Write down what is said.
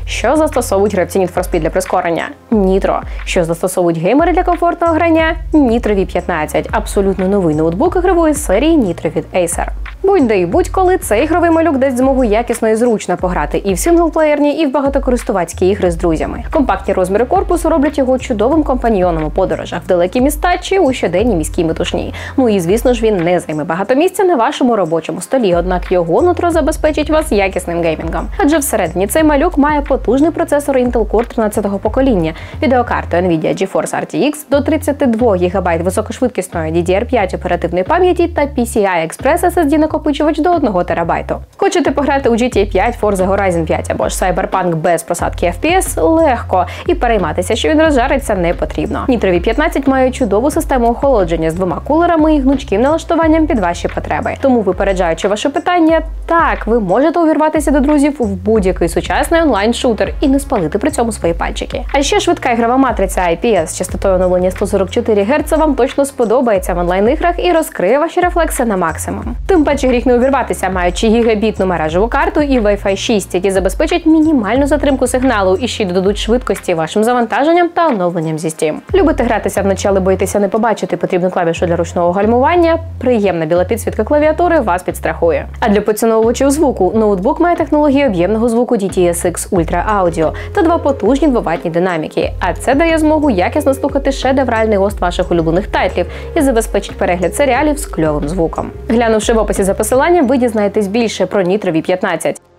Що застосовують гравці Need for Speed для прискорення? Nitro. Що застосовують геймери для комфортного грання? Nitro V15. Абсолютно новий ноутбук ігрової серії Nitro від Acer. Будь-де і будь-коли цей ігровий малюк дасть змогу якісно і зручно пограти і в синглплеєрні, і в багатокористувацькі ігри з друзями. Компактні розміри корпусу роблять його чудовим компаньйоном у подорожах в далекі міста чи у щоденній міській метушні. Ну і звісно ж він не займе багато місця на вашому робочому столі, однак його нутро забезпечить вас якісним геймінгом. Адже всередині цей малюк має потужний процесор Intel Core 13-го покоління, відеокарту Nvidia GeForce RTX до 32 ГБ високошвидкісної DDR5 оперативної пам'яті та PCI Express SSD накопичувач до 1 ТБ. Хочете пограти у GTA 5, Forza Horizon 5 або ж Cyberpunk без просадки FPS? Легко. І перейматися, що він розжариться, не потрібно. Nitro V15 має чудову систему охолодження з 2 кулерами і гнучким налаштуванням під ваші потреби. Тому, випереджаючи ваше питання, так, ви можете увірватися до друзів в будь-який сучасний онлайн-шутер і не спалити при цьому свої пальчики. А ще швидка ігрова матриця IPS з частотою оновлення 144 Гц вам точно сподобається в онлайн-іграх і розкриє ваші рефлекси на максимум. Тим паче гріх не увірватися, маючи гігабітну мережеву карту і Wi-Fi 6, які забезпечать мінімальну затримку сигналу і ще й додадуть швидкості вашим завантаженням та оновленням зі Steam. Любите гратися вночі, але боїтеся не побачити потрібну клавішу для ручного гальмування? Приємна біла підсвітка клавіатури вас підстрахує. А для поціновувачів звуку ноутбук має технологію об'ємного звуку DTS:X Ultra Audio та 2 потужні двоватні динаміки. А це дає змогу якісно слухати шедевральний гост ваших улюблених тайтлів і забезпечить перегляд серіалів з кльовим звуком. Глянувши в описі за посиланням, ви дізнаєтесь більше про Nitro V15.